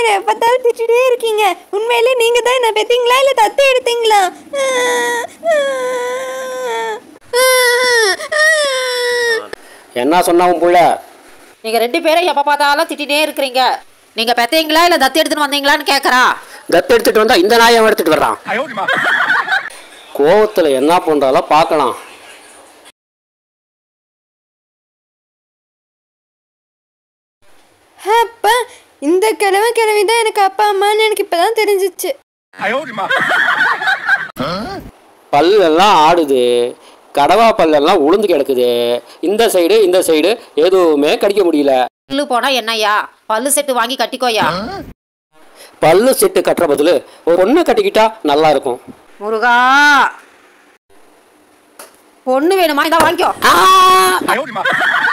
என்னை பார்த்தாலும் திட்டிகிட்டே இருக்கீங்க. உண்மையிலே நீங்கள் தான் என்ன பெற்றீங்களா இல்லை தத்து எடுத்தீங்களா? என்ன சொன்னாவும் புள்ள? நீங்கள் 2 பேரும் எப்போ பார்த்தாலும் திட்டிகிட்டே இருக்கிறீங்க. நீங்கள் பெற்றீங்களா இல்லை தத்து எடுத்துன்னு வந்தீங்களான்னு கேட்குறா. தத்து எடுத்துட்டு வந்தா இந்த நாயை எடுத்துட்டு வர்றான். கோவத்தில் என்ன பண்றாலோ பார்க்கலாம். அப்பா, இந்த கிழவி தான் எனக்கு அப்பா அம்மான்னு எனக்கு இப்பதான் தெரிஞ்சிச்சு. பல்லெல்லாம் ஆடுது, கடவா பல்லெல்லாம் உளுந்து கிடக்குது. இந்த சைடு எதுவுமே கடிக்க முடியல. பல்லு போனா என்னையா, பல்லு செட்டு வாங்கி கட்டிக்கோயா. பல்லு செட்டு கட்டுற பதில் ஒரு பொண்ணு கட்டிக்கிட்டா நல்லா இருக்கும். முருகா, பொண்ணு வேணுமா? இதான் வாங்கிக்கோ.